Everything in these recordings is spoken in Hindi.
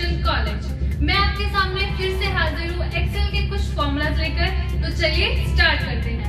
International college. मैं आपके सामने फिर से हाजिर हूँ एक्सेल के कुछ फॉर्मूलाज लेकर। तो चलिए स्टार्ट करते हैं।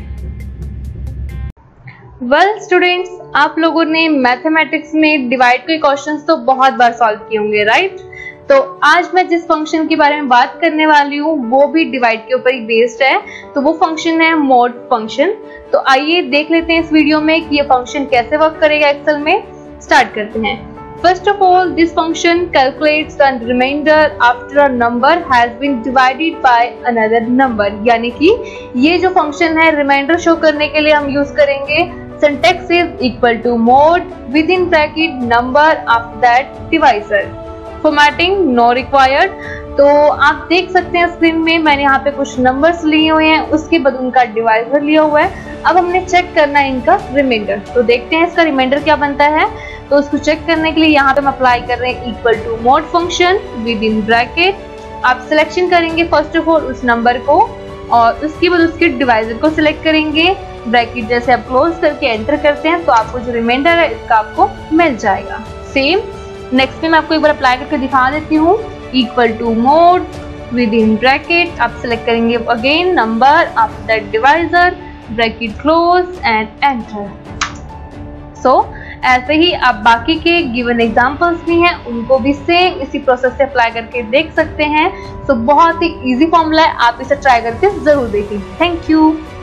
वेल स्टूडेंट्स, आप लोगों ने मैथमेटिक्स में डिवाइड के क्वेश्चंस तो बहुत बार सॉल्व किए होंगे, राइट? तो आज मैं जिस फंक्शन के बारे में बात करने वाली हूँ वो भी डिवाइड के ऊपर ही बेस्ड है। तो वो फंक्शन है मोड फंक्शन। तो आइए देख लेते हैं इस वीडियो में कि ये फंक्शन कैसे वर्क करेगा एक्सेल में। स्टार्ट करते हैं। First of all, this function calculates the remainder after a number has been divided by another number। यानी कि ये जो फंक्शन है रिमाइंडर शो करने के लिए हम यूज करेंगे syntax is equal to mod within bracket number after that divisor। Formatting no required। तो आप देख सकते हैं स्क्रीन में मैंने यहाँ पे कुछ नंबर्स लिए हुए हैं, उसके बाद उनका डिवाइजर लिया हुआ है। अब हमने चेक करना है इनका रिमाइंडर। तो देखते हैं इसका रिमाइंडर क्या बनता है। तो उसको चेक करने के लिए यहाँ पे हम अप्लाई कर रहे हैं equal to mod function within bracket. आप सिलेक्शन करेंगे फर्स्ट ऑफ ऑल उस नंबर को और उसके बाद उसके डिवाइजर को सिलेक्ट करेंगे। ब्रैकेट जैसे आप क्लोज करके एंटर करते हैं तो आपको जो रिमाइंडर है इसका आपको मिल जाएगा। सेम नेक्स्ट में मैं आपको एक बार अप्लाई करके दिखा देती हूँ। Equal to mod within bracket आप सिलेक्ट करेंगे again number after that divisor, bracket close and enter. So ऐसे ही आप बाकी के गिवन एग्जांपल्स भी हैं उनको भी सेम इसी प्रोसेस से अप्लाई करके देख सकते हैं। सो बहुत ही इजी फॉर्मूला है, आप इसे ट्राई करके जरूर देखें। Thank you.